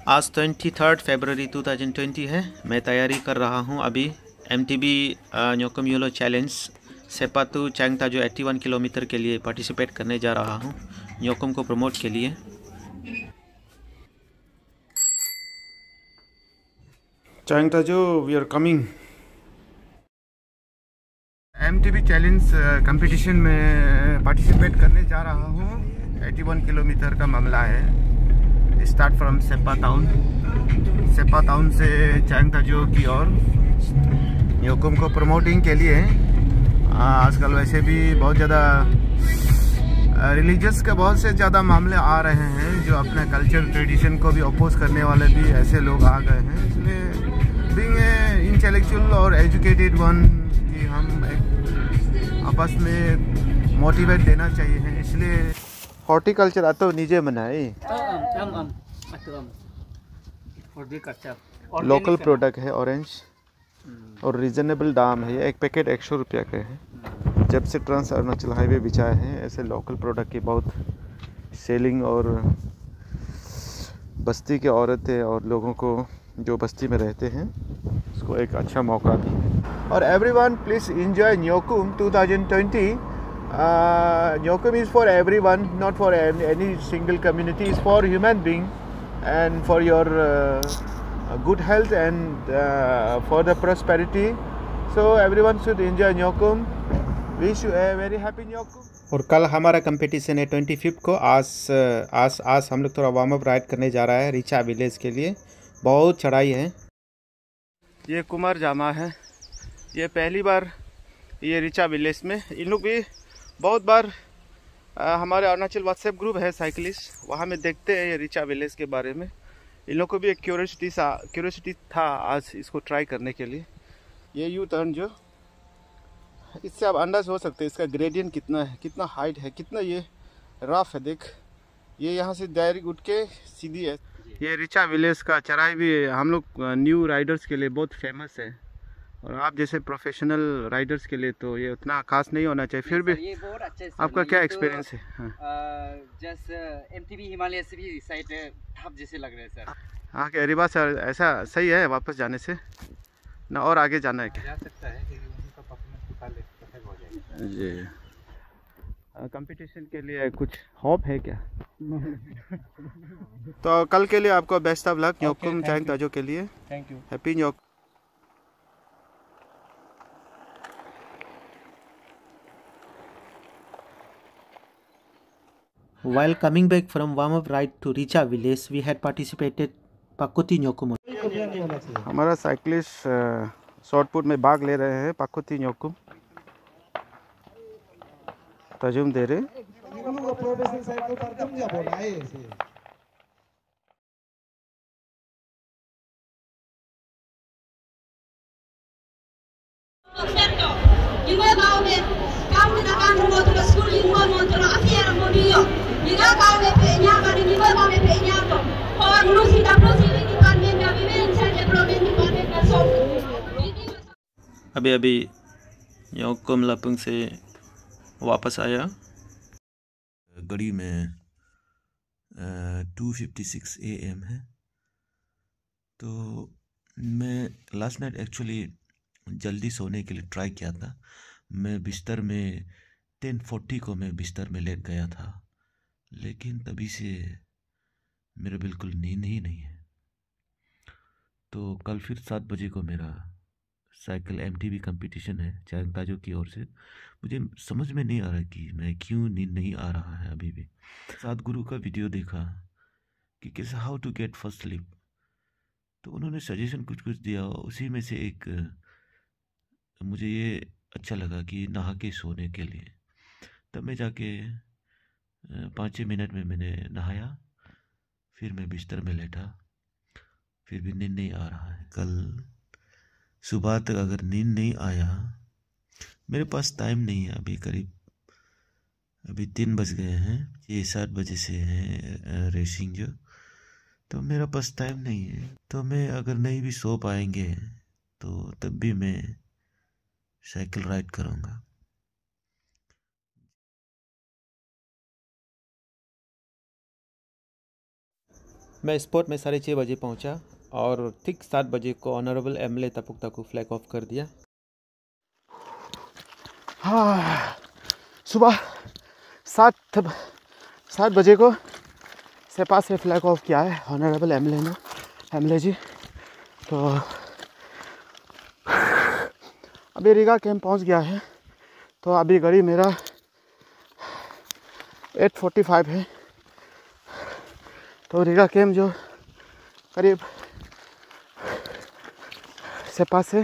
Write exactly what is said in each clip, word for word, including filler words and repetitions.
आज twenty third फरवरी two thousand twenty है। मैं तैयारी कर रहा हूँ अभी M T B Nyokum Yullo challenge Seppa to Changtajo इक्यासी किलोमीटर के लिए पार्टिसिपेट करने जा रहा हूँ न्योकुम को प्रमोट के लिए। Changtajo we are coming. M T B challenge competition में पार्टिसिपेट करने जा रहा हूँ। इक्यासी किलोमीटर का मामला है। Start from Seppa town Seppa town से चांगताजो की ओर न्योकुम को प्रमोटिंग के लिए। आजकल वैसे भी बहुत ज़्यादा रिलीजियस के बहुत से ज़्यादा मामले आ रहे हैं जो अपने कल्चर ट्रेडिशन को भी अपोज करने वाले भी ऐसे लोग आ गए हैं। इसलिए बीइंग ए इंटेलेक्चुअल और एजुकेटेड वन कि हम एक आपस में मोटिवेट देना चाहिए है। इसलिए हॉर्टिकल्चर atau निजे बनाए लोकल प्रोडक्ट है ऑरेंज और रीजनेबल दाम है। एक पैकेट एक सौ रुपया का है। जब से ट्रांस अरुणाचल हाईवे बिछाए हैं ऐसे लोकल प्रोडक्ट की बहुत सेलिंग और बस्ती के औरतें और लोगों को जो बस्ती में रहते हैं उसको एक अच्छा मौका भी है। और everyone please enjoy Nyokum two thousand twenty. Uh, Nyokum is for everyone, not for any, any single community. It's for human being and for your uh, good health and uh, for the prosperity. So everyone should enjoy Nyokum. Wish you a very happy Nyokum. और कल हमारा competition है twenty fifth को। आज आज आज हम लोग थोड़ा वार्म अप राइड करने जा रहा है रिचा विलेज के लिए। बहुत चढ़ाई है। ये कुमार जामा है। ये पहली बार ये रिचा विलेज में। इन लोग भी बहुत बार आ, हमारे अरुणाचल व्हाट्सएप ग्रुप है साइकिलिस्ट, वहाँ में देखते हैं ये रिचा विलेज के बारे में। इन लोग को भी एक क्यूरियोसिटी सा क्यूरियोसिटी था आज इसको ट्राई करने के लिए। ये यू टर्न जो इससे आप अंदाज हो सकते हैं इसका ग्रेडियंट कितना है, कितना हाइट है, कितना ये रफ है। देख ये यहाँ से डायरेक्ट उठ के सीधी है। ये रिचा विलेज का चढ़ाई भी हम लोग न्यू राइडर्स के लिए बहुत फेमस है और आप जैसे प्रोफेशनल राइडर्स के लिए तो ये उतना खास नहीं होना चाहिए। फिर भी ये बहुत अच्छा है। आपका क्या एक्सपीरियंस है? जस्ट एमटीबी हिमालय से भी साइड टफ जैसे लग रहे हैं सर। हाँ क्या रिवा सर ऐसा सही है वापस जाने से ना और आगे जाना है क्या? जा सकता है कि उनका परफॉर्मेंस निकाल ले तो हो जाएगा जी। कंपटीशन के लिए कुछ होप है क्या? तो कल के लिए आपको best of luck Nyokum Changtajo के लिए। Thank you. Happy Nyokum. While coming back from warm-up ride to Richa village, we had participated Pakuti Nyokum. हमारा साइकिलिस्ट शॉर्टपुट में भाग ले रहे हैं पाकुती न्योकुम। तजुम दे रहे अभी अभी न्योकुम लापुंग से वापस आया। घड़ी में two fifty six A M है। तो मैं लास्ट नाइट एक्चुअली जल्दी सोने के लिए ट्राई किया था। मैं बिस्तर में टेन फोर्टी को मैं बिस्तर में लेट गया था, लेकिन तभी से मेरा बिल्कुल नींद ही नहीं है। तो कल फिर सात बजे को मेरा साइकिल एमटीबी कंपटीशन है चांगताजो की ओर से। मुझे समझ में नहीं आ रहा कि मैं क्यों नींद नहीं आ रहा है अभी भी। सात गुरु का वीडियो देखा कि कैसे how to get first sleep, तो उन्होंने सजेशन कुछ कुछ दिया। उसी में से एक मुझे ये अच्छा लगा कि नहा के सोने के लिए। तब मैं जाके पाँच छः मिनट में मैंने नहाया, फिर मैं बिस्तर में लेटा, फिर भी नींद नहीं आ रहा है। कल सुबह तक अगर नींद नहीं आया, मेरे पास टाइम नहीं है। अभी करीब अभी तीन बज गए हैं, छः सात बजे से है रेसिंग जो, तो मेरा पास टाइम नहीं है। तो मैं अगर नहीं भी सो पाएंगे तो तब भी मैं साइकिल राइड करूँगा। मैं स्पॉट में साढ़े छः बजे पहुंचा और ठीक सात बजे को honourable M L A Tapukta को फ्लैग ऑफ कर दिया। हाँ, सुबह सात सात बजे को सेपा से फ्लैग ऑफ किया है ऑनरेबल एम एल ए ने एम एल ए जी। तो अभी रीगा कैंप पहुंच गया है। तो अभी गाड़ी मेरा एट फोर्टी फाइव है। तो रीगा कैंप जो करीब सेपा से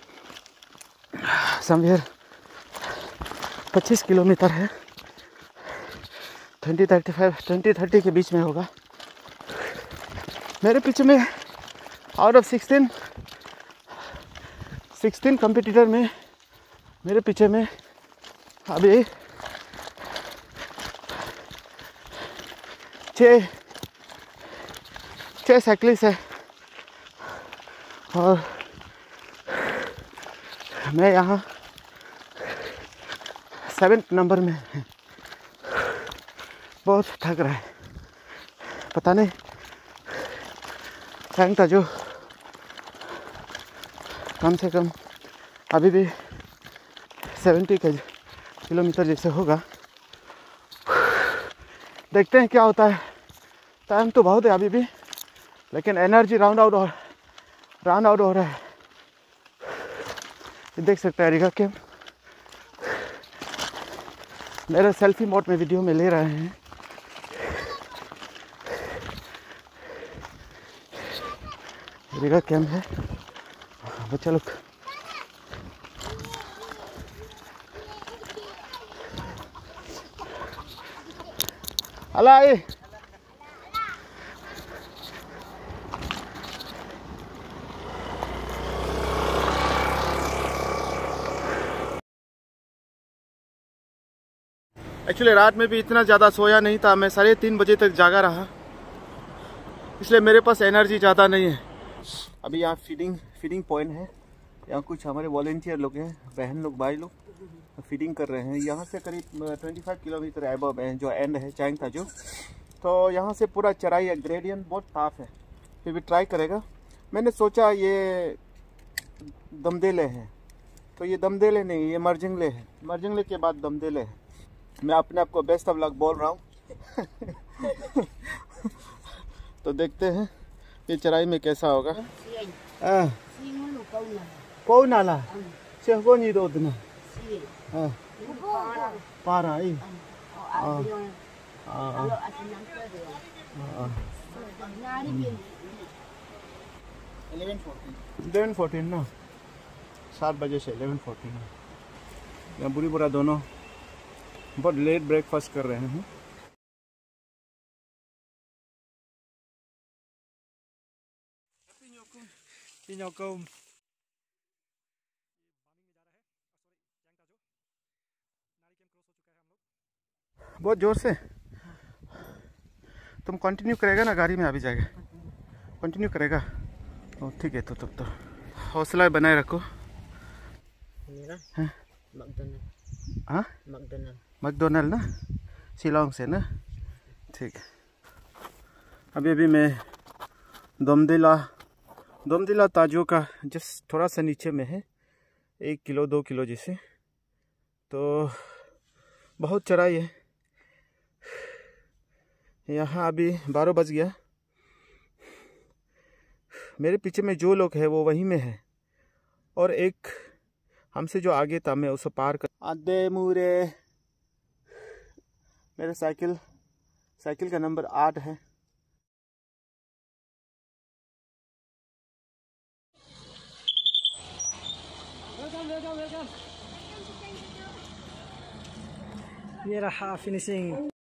समवेयर पच्चीस किलोमीटर है, twenty thirty five twenty thirty के बीच में होगा। मेरे पीछे में out of sixteen sixteen competitor में मेरे पीछे में अभी छः छः साइकिलिस्ट है और मैं यहाँ सेवेंथ नंबर में है। बहुत थक रहा है, पता नहीं टाइम था जो कम से कम अभी भी सेवेंटी किलोमीटर जैसे होगा। देखते हैं क्या होता है। टाइम तो बहुत है अभी भी, लेकिन एनर्जी राउंड आउट और राउंड आउट हो रहा है। देख सकते हैं रीगा कैंप मेरे सेल्फी मोड में वीडियो में ले रहे हैं। रीगा कैंप है बच्चा लोग। अलाई एक्चुअली रात में भी इतना ज़्यादा सोया नहीं था। मैं साढ़े तीन बजे तक जागा रहा, इसलिए मेरे पास एनर्जी ज़्यादा नहीं है। अभी यहाँ फीडिंग फीडिंग पॉइंट है। यहाँ कुछ हमारे वॉलेंटियर लोग हैं, बहन लोग भाई लोग फीडिंग कर रहे हैं। यहाँ से करीब पच्चीस किलोमीटर एबव है जो एंड है चैंग था जो। तो यहाँ से पूरा चढ़ाई है, ग्रेडियंट बहुत टाफ है, फिर भी ट्राई करेगा। मैंने सोचा ये दमदेले हैं, तो ये दमदेले नहीं, ये मर्जिंगले है। मर्जिंगले के बाद दमदेले है। मैं अपने आप को बेस्ट ऑफ लक बोल रहा हूँ। तो देखते हैं ये चढ़ाई में कैसा होगा। कौ नाला से को नहीं दो दिन पारा आई इलेवन फोर्टीन ना सात बजे से इलेवन फोर्टीन। यहाँ बुरी बुरा दोनों बहुत लेट ब्रेकफास्ट कर रहे हैं। बहुत जोर से तुम कंटिन्यू करेगा ना, गाड़ी में अभी जाएगा कंटिन्यू करेगा। ओ ठीक है, तो तब तो हौसला बनाए रखो। हाँ मैकडोनल्ड ना, शिलोंग से ना, ठीक है। अभी अभी मैं दमदेला दमदेला ताजो का जस्ट थोड़ा सा नीचे में है, एक किलो दो किलो जैसे। तो बहुत चढ़ाई है। यहाँ अभी बारह बज गया। मेरे पीछे में जो लोग हैं वो वहीं में है, और एक हमसे जो आगे था मैं उसे पार कर आधे मुरे। मेरा साइकिल साइकिल का नंबर आठ है। ये रहा फिनिशिंग।